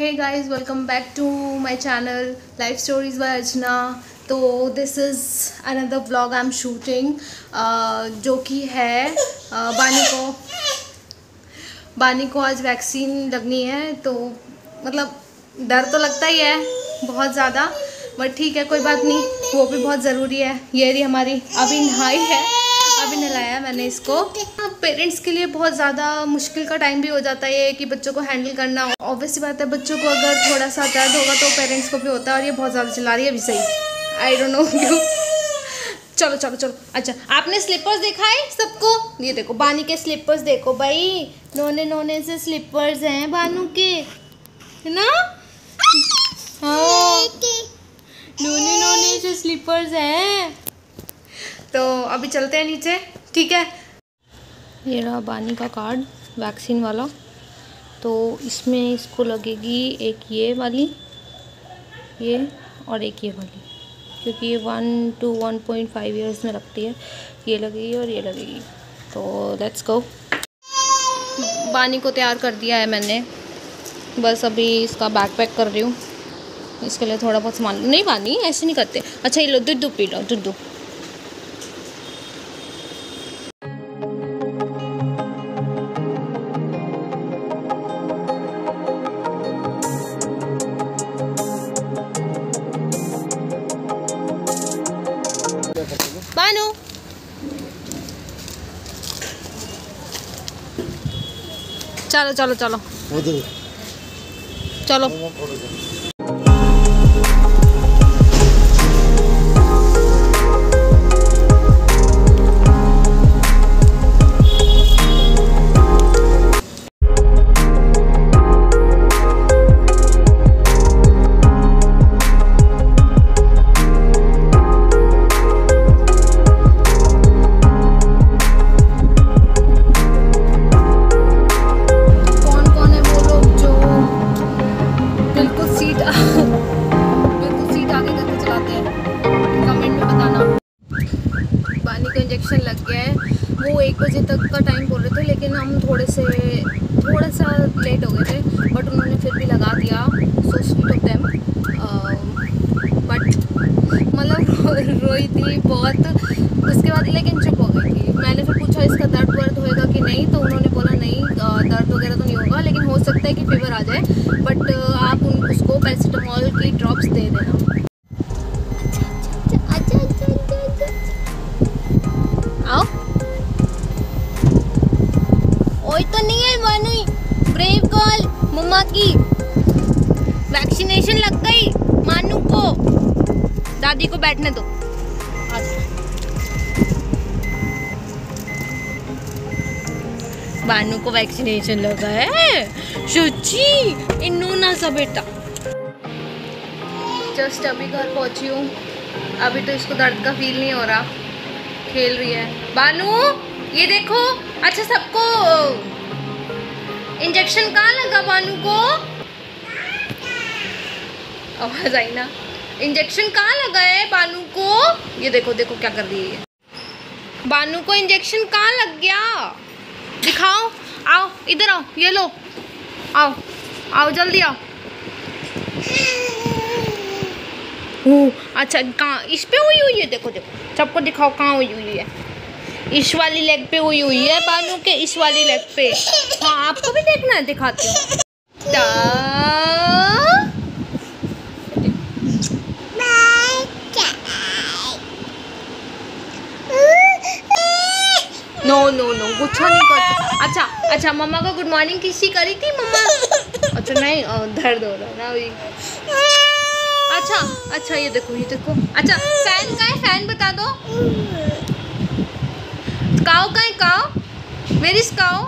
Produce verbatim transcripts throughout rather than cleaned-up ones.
Hey guys, welcome back to my channel Life Stories by Archana. तो this is another vlog I'm shooting uh, जो कि है uh, बानी को बानी को आज वैक्सीन लगनी है। तो मतलब डर तो लगता ही है बहुत ज़्यादा, बट ठीक है, कोई बात नहीं, वो भी बहुत ज़रूरी है। ये रही हमारी, अभी नहाई है, अभी नहलाया मैंने इसको। पेरेंट्स के लिए बहुत ज़्यादा मुश्किल का टाइम भी हो जाता है ये कि बच्चों को हैंडल करना। ऑब्वियस बात है, बच्चों को अगर थोड़ा सा दर्द होगा तो पेरेंट्स को भी होता है, और ये बहुत ज़्यादा चिल्ला रही है अभी। सही, आई डोंट नो क्यों। चलो चलो चलो। अच्छा, आपने स्लीपर्स देखा है सबको? ये देखो बानी के स्लीपर्स, देखो भाई, नोने नोने से स्लीपर्स हैं बानू के, है ना? हाँ, नोने नोने से स्लीपर्स हैं। तो अभी चलते हैं नीचे, ठीक है? ये रहा बानी का कार्ड, वैक्सीन वाला। तो इसमें इसको लगेगी एक ये वाली, ये और एक ये वाली, क्योंकि ये one to one point five years में लगती है। ये लगेगी और ये लगेगी। तो लेट्स गो। बानी को तैयार कर दिया है मैंने, बस अभी इसका बैग पैक कर रही हूँ। इसके लिए थोड़ा बहुत सामान। नहीं बानी, ऐसे नहीं करते। अच्छा, ये लो, दूध पी लो, दूध। बानू, चलो चलो चलो चलो। इंजेक्शन लग गया है। वो एक बजे तक का टाइम बोल रहे थे, लेकिन हम थोड़े से थोड़ा सा लेट हो गए थे, बट उन्होंने फिर भी लगा दिया। So sweet of them. But मतलब रोई थी बहुत, उसके बाद लेकिन चुप हो गई थी। मैंने फिर पूछा इसका दर्द वर्द होएगा कि नहीं, तो उन्होंने बोला नहीं, दर्द वगैरह तो नहीं होगा, लेकिन हो सकता है कि फीवर आ जाए, बट आप उन उसको पैरासीटामोल की ड्रॉप्स दे देना। ओए तो नहीं है मानू, ब्रेव गर्ल, मम्मा की वैक्सीनेशन लग गई। मानू को, दादी को बैठने दो। मानू को वैक्सीनेशन लगा है, सच्ची? इन्नू ना सा बेटा। जस्ट अभी घर पहुंची हूँ। अभी तो इसको दर्द का फील नहीं हो रहा, खेल रही है। बानू ये देखो। अच्छा, सबको इंजेक्शन कहाँ लगा बानू को? आवाज आई ना? इंजेक्शन कहाँ लगा है बानू को? ये देखो देखो क्या कर रही है। बानू को इंजेक्शन कहाँ लग गया? दिखाओ, आओ इधर आओ, ये लो, आओ आओ जल्दी आओ। ओ, अच्छा, कहाँ? इस पे हुई हुई है, देखो देखो, सबको दिखाओ कहाँ हुई हुई है। इस वाली लेग पे हुई हुई है बानू के, इस वाली लेग पे। हाँ, आपको भी देखना है, दिखाती हूँ। नो नो नो, गुच्छा नहीं करती। अच्छा अच्छा, मम्मा को गुड मॉर्निंग किसी करी थी मम्मा? अच्छा नहीं, दर्द हो रहा है ना अभी। अच्छा अच्छा, ये देखो ये देखो। अच्छा, फैन का है? फैन बता दो। काओ का है? Cow, where is cow?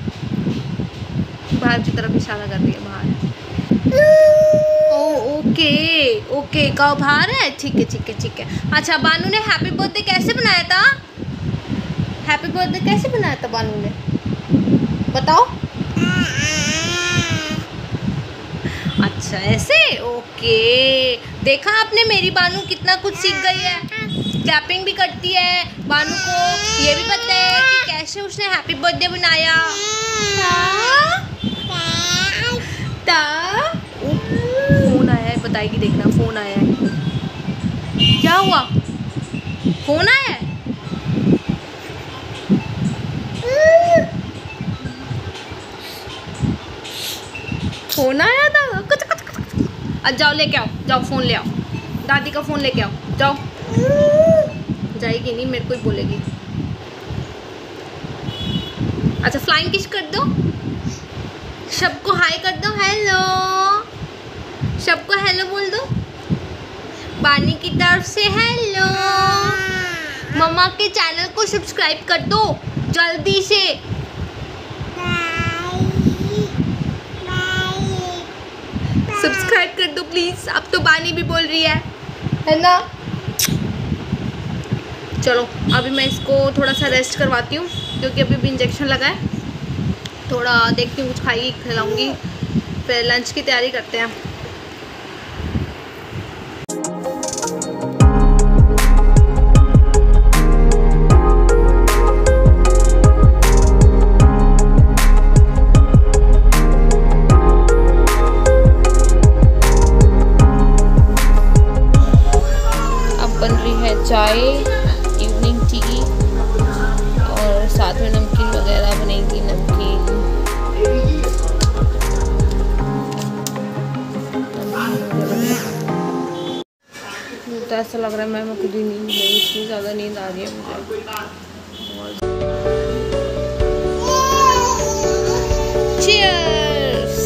बाहर की तरफ इशारा कर रही है, बाहर। ओ ओके ओके, काओ बाहर है, ठीक है ठीक है ठीक है। अच्छा, बानू ने हैप्पी बर्थडे कैसे बनाया था? हैप्पी बर्थडे कैसे बनाया था बानू ने, बताओ? अच्छा ऐसे, ओके। देखा आपने, मेरी बानू कितना कुछ सीख गई है। क्लैपिंग भी करती है। बानू को ये भी पता है कि कैसे उसने हैप्पी बर्थडे बनाया। ता, ता, बताएगी, देखना फ़ोन आया है। क्या हुआ? फ़ोन आया है? फ़ोन आया था। कुछ कुछ कुछ। आज जाओ लेके आओ, जाओ फ़ोन ले आओ, दादी का फ़ोन लेके आओ, जाओ। जाएगी नहीं, मेरे को ही बोलेगी। अच्छा फ्लाइंग किस कर दो, सबको हाय कर दो, हेलो, सबको हेलो बोल दो, बानी की तरफ से हेलो। मम्मा के चैनल को सब्सक्राइब कर दो जल्दी से। सब्सक्राइब कर दो प्लीज। अब तो बानी भी बोल रही है है ना। चलो अभी मैं इसको थोड़ा सा रेस्ट करवाती हूँ, क्योंकि अभी भी इंजेक्शन लगा है। थोड़ा देखती हूँ, कुछ खाएगी, खिलाऊंगी, फिर लंच की तैयारी करते हैं। अब बन रही है चाय, इवनिंग टी, और साथ में नमकीन वगैरह बनेगी। नमकीन तो ऐसा लग रहा है मैं मैं खुद ही नींद नहीं, इतनी ज़्यादा नींद आ रही है मुझे। Cheers!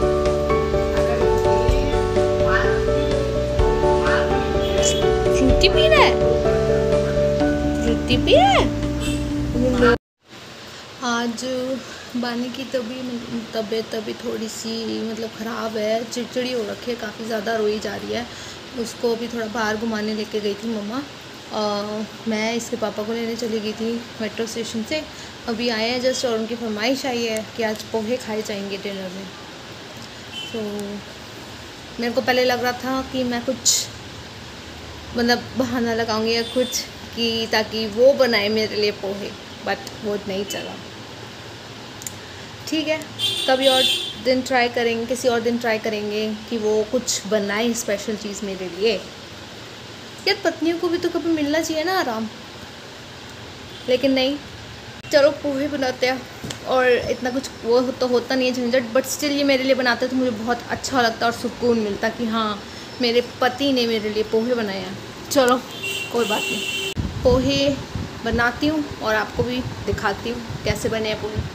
फ्रूटी पी रहा है, फ्रूटी पी रहा है। आज बानी की तभी तबीयत अभी थोड़ी सी मतलब ख़राब है, चिड़चिड़ी हो रखी है, काफ़ी ज़्यादा रोई जा रही है। उसको अभी थोड़ा बाहर घुमाने लेके गई थी मम्मा। आ, मैं इसके पापा को लेने चली गई थी मेट्रो स्टेशन से। अभी आए हैं जस्ट, और उनकी फरमाइश आई है कि आज पोहे खाए जाएंगे डिनर में। तो मेरे को पहले लग रहा था कि मैं कुछ मतलब बहाना लगाऊंगी या कुछ, कि ताकि वो बनाए मेरे लिए पोहे, बट वो नहीं चला। ठीक है, कभी और दिन ट्राई करेंगे, किसी और दिन ट्राई करेंगे कि वो कुछ बनाए स्पेशल चीज़ मेरे लिए। यार पत्नियों को भी तो कभी मिलना चाहिए ना आराम, लेकिन नहीं। चलो पोहे बनाते हैं, और इतना कुछ वो तो होता नहीं है झंझट, बट स्टिल ये मेरे लिए बनाते तो मुझे बहुत अच्छा लगता और सुकून मिलता कि हाँ मेरे पति ने मेरे लिए पोहे बनाए हैं। चलो कोई बात नहीं, पोहे बनाती हूँ और आपको भी दिखाती हूँ कैसे बने हैं पोहे।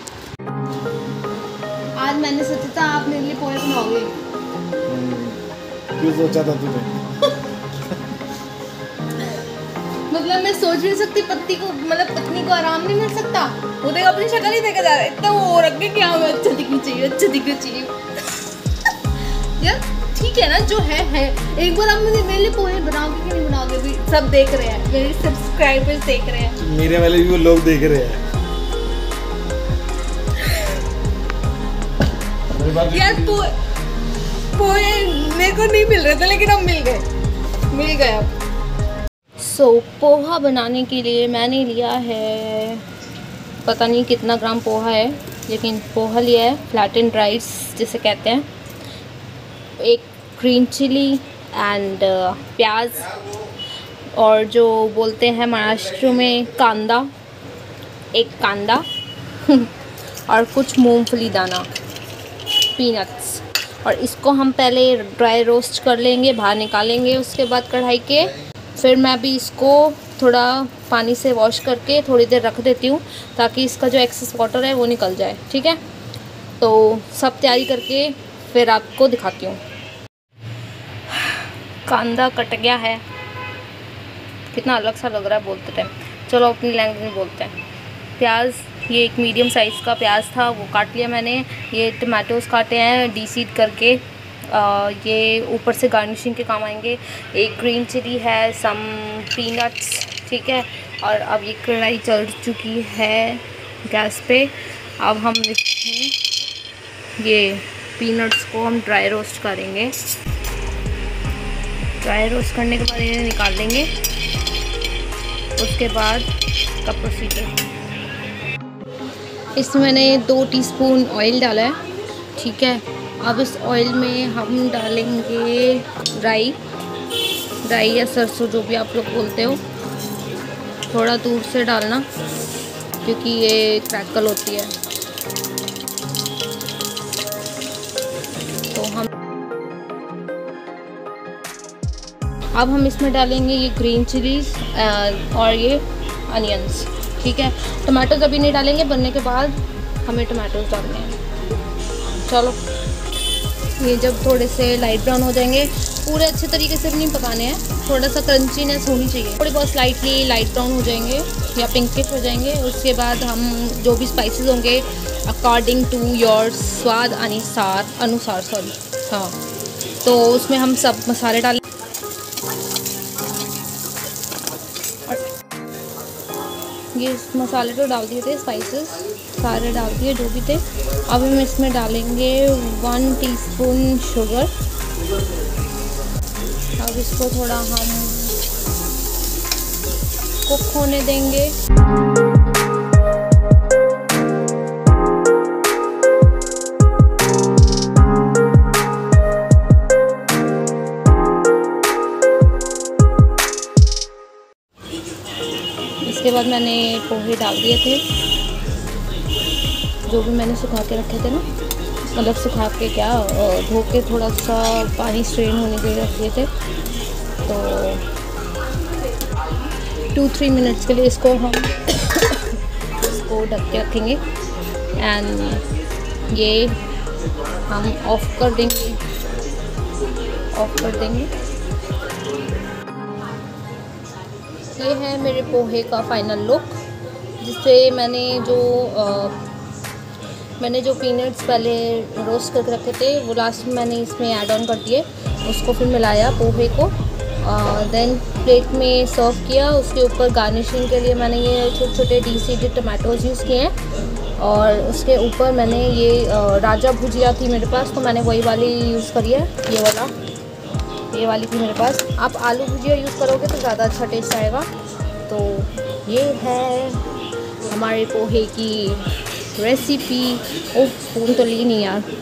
आज मैंने सोचा था आप मेरे लिए पोहे बनाओगे। क्यों सोचा था तूने? मतलब मैं सोच नहीं सकती, पति को मतलब पत्नी को आराम नहीं मिल सकता। वो देखो अपनी शक्ल ही देखा जा रहा है, इतना वो रख के क्या हुआ, अच्छा दिखनी चाहिए, अच्छा दिखनी चाहिए। यार ठीक है ना, जो है है। एक बार आप मुझे मेरे लिए पोहे बनाओगे कि नहीं बनाओगे, भी सब देख रहे हैं, मेरे सब्सक्राइबर्स देख रहे हैं, मेरे वाले भी वो लोग देख रहे हैं। यार पोहे पोहे मेरे को नहीं मिल रहे थे, लेकिन अब मिल गए, मिल गए अब। सो so, पोहा बनाने के लिए मैंने लिया है, पता नहीं कितना ग्राम पोहा है, लेकिन पोहा लिया है, फ्लैटेंड राइस जिसे कहते हैं, एक ग्रीन चिली एंड प्याज, और जो बोलते हैं महाराष्ट्र में कांदा, एक कांदा और कुछ मूंगफली दाना, पीनट्स। और इसको हम पहले ड्राई रोस्ट कर लेंगे, बाहर निकालेंगे उसके बाद कढ़ाई के। फिर मैं भी इसको थोड़ा पानी से वॉश करके थोड़ी देर रख देती हूँ, ताकि इसका जो एक्सेस वाटर है वो निकल जाए। ठीक है, तो सब तैयारी करके फिर आपको दिखाती हूँ। कांदा कट गया है, कितना अलग सा लग रहा है बोलते टाइम, चलो अपनी लैंग्वेज में बोलते हैं। प्याज, ये एक मीडियम साइज़ का प्याज था, वो काट लिया मैंने। ये टमाटोज़ काटे हैं डीसीड करके, आ, ये ऊपर से गार्निशिंग के काम आएंगे। एक ग्रीन चिली है, सम पीनट्स, ठीक है। और अब ये कढ़ाई चल चुकी है गैस पे। अब हम इसमें ये पीनट्स को हम ड्राई रोस्ट करेंगे। ड्राई रोस्ट करने के बाद इन्हें निकाल लेंगे। उसके बाद का प्रोसीजर, इसमें मैंने दो टीस्पून ऑयल डाला है, ठीक है। अब इस ऑयल में हम डालेंगे राई राई या सरसों, जो भी आप लोग बोलते हो। थोड़ा दूर से डालना क्योंकि ये क्रैकल होती है। तो हम अब हम इसमें डालेंगे ये ग्रीन चिलीज और ये अनियंस। ठीक है, टमाटोज अभी नहीं डालेंगे, बनने के बाद हमें टमाटोज डालने हैं। चलो, ये जब थोड़े से लाइट ब्राउन हो जाएंगे, पूरे अच्छे तरीके से भी नहीं पकाने हैं, थोड़ा सा क्रंचीनेस होनी चाहिए, थोड़ी बहुत स्लाइटली लाइट ब्राउन हो जाएंगे या पिंकिश हो जाएंगे। उसके बाद हम जो भी स्पाइसेस होंगे अकॉर्डिंग टू योर स्वाद अनुसार अनुसार सॉरी हाँ, तो उसमें हम सब मसाले डालें। ये मसाले तो डाल दिए थे, स्पाइसेस सारे डाल दिए जो भी थे। अब हम इसमें डालेंगे वन टीस्पून शुगर। अब इसको थोड़ा हम कुक होने देंगे। इसके बाद मैंने पोहे डाल दिए थे, जो भी मैंने सुखा के रखे थे ना, मतलब सुखा के क्या धो के थोड़ा सा पानी स्ट्रेन होने के लिए रख दिए थे। तो टू थ्री मिनट्स के लिए इसको हम इसको ढक के रखेंगे एंड ये हम ऑफ कर देंगे ऑफ कर देंगे ये है मेरे पोहे का फाइनल लुक, जिससे मैंने जो आ, मैंने जो पीनट्स पहले रोस्ट करके रखे थे वो लास्ट में मैंने इसमें ऐड ऑन कर दिए, उसको फिर मिलाया पोहे को, देन प्लेट में सर्व किया। उसके ऊपर गार्निशिंग के लिए मैंने ये छोटे छोटे डीसीडेड टमाटोज यूज़ किए हैं और उसके ऊपर मैंने ये आ, राजा भुजिया थी मेरे पास, तो मैंने वही वाली यूज़ करी है, ये वाला ये वाली थी मेरे पास। आप आलू भुजिया यूज़ करोगे तो ज़्यादा अच्छा टेस्ट आएगा। तो ये है हमारे पोहे की रेसिपी। ओह, स्पून तो ली नहीं यार।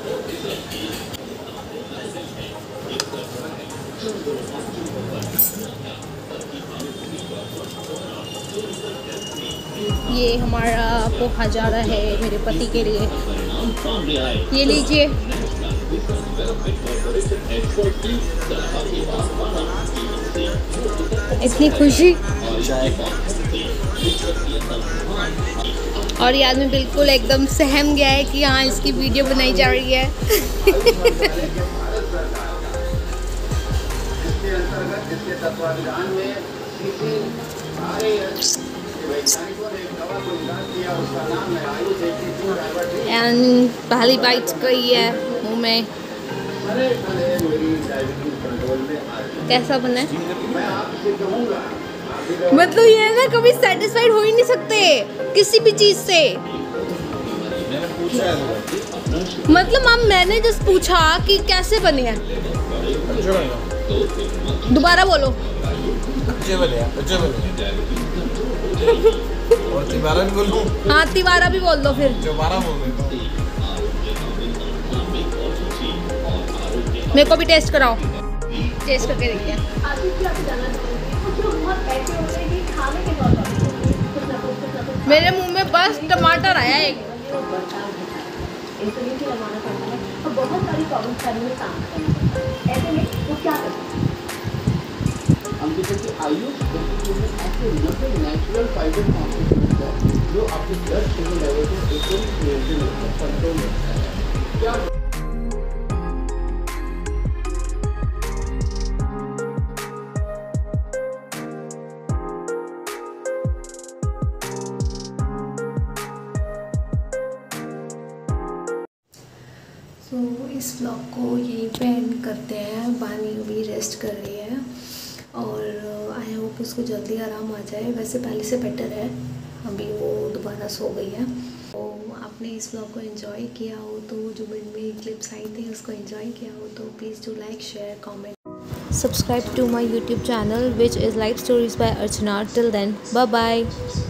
ये हमारा पोहा जा रहा है मेरे पति के लिए, ये लीजिए। इतनी खुशी, और ये आदमी बिल्कुल एकदम सहम गया है कि हाँ इसकी वीडियो बनाई जा रही है। एंड पहली बाइट गई है मुंह में। कैसा बना है? मतलब ये है ना, कभी सेटिस्फाइड हो ही नहीं सकते किसी भी चीज से। मतलब मैम मैंने जस्ट पूछा कि कैसे बने हैं, दोबारा बोलो। अच्छे बने, अच्छे बने। और तिबारा भी बोल दूं? हाँ, तिबारा भी बोल दो फिर। दोबारा बोल देता हूँ। मेरे को भी टेस्ट कराओ, टेस्ट करके देखते हैं। मेरे मुंह में बस टमाटर आया एक। बहुत सारी प्रॉब्लम में काम करें, ऐसे में वो क्या करें? हम कहते हैं कि आयुष ऐसे नेचुरल फाइबर कॉम्पोनेंट है जो आपके ब्लड शुगर लेवल को एकदम मेंटेन रखता है, कंट्रोल रखता है। क्या तो so, इस ब्लॉग को यहीं पे एंड करते हैं। बानी भी रेस्ट कर रही है और आई होप उसको जल्दी आराम आ जाए। वैसे पहले से बेटर है, अभी वो दोबारा सो गई है। तो आपने इस ब्लॉग को एंजॉय किया हो तो जो मिड में क्लिप्स आई थी उसको एंजॉय किया हो तो please do like share comment subscribe to my YouTube channel which is life stories by Archana. Till then bye bye.